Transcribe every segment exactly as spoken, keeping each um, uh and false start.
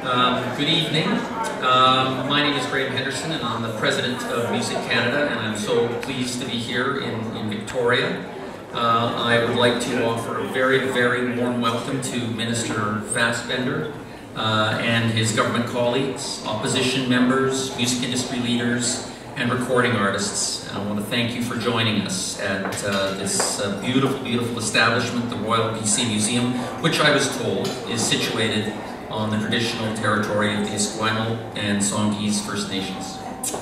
Um, good evening. Um, my name is Bryan Henderson, and I'm the President of Music Canada, and I'm so pleased to be here in, in Victoria. Uh, I would like to offer a very, very warm welcome to Minister Fassbender uh, and his government colleagues, opposition members, music industry leaders, and recording artists. And I want to thank you for joining us at uh, this uh, beautiful, beautiful establishment, the Royal B C Museum, which I was told is situated on the traditional territory of the Esquimalt and Songhees First Nations.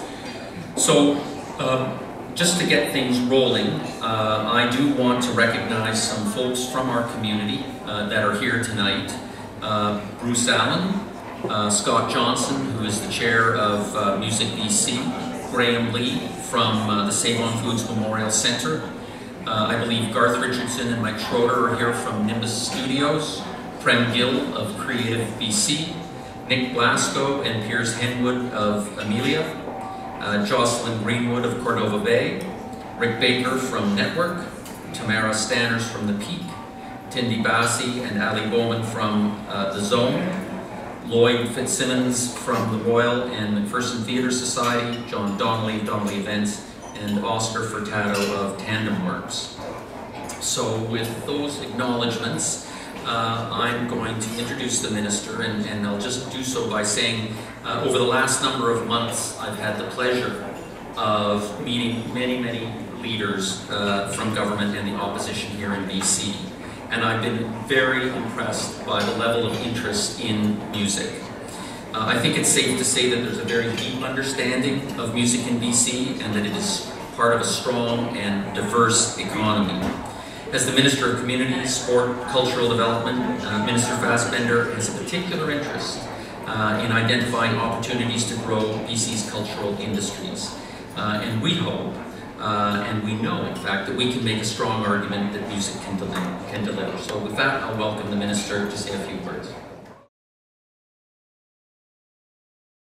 So, uh, just to get things rolling, uh, I do want to recognize some folks from our community uh, that are here tonight. Uh, Bruce Allen, uh, Scott Johnson, who is the chair of uh, Music B C, Graham Lee from uh, the Save On Foods Memorial Centre. Uh, I believe Garth Richardson and Mike Schroeder are here from Nimbus Studios. Prem Gill of Creative B C, Nick Blasco and Piers Henwood of Amelia, uh, Jocelyn Greenwood of Cordova Bay, Rick Baker from Network, Tamara Stanners from The Peak, Tindy Bassi and Ali Bowman from uh, The Zone, Lloyd Fitzsimmons from the Royal and McPherson Theatre Society, John Donnelly of Donnelly Events, and Oscar Furtado of Tandem Works. So with those acknowledgements, Uh, I'm going to introduce the minister, and, and I'll just do so by saying uh, over the last number of months I've had the pleasure of meeting many, many leaders uh, from government and the opposition here in B C, and I've been very impressed by the level of interest in music. Uh, I think it's safe to say that there's a very deep understanding of music in B C and that it is part of a strong and diverse economy. As the Minister of Communities, Sport, Cultural Development, uh, Minister Fassbender has a particular interest uh, in identifying opportunities to grow B C's cultural industries. Uh, and we hope, uh, and we know, in fact, that we can make a strong argument that music can deliver. Can deliver. So with that, I'll welcome the Minister to say a few words.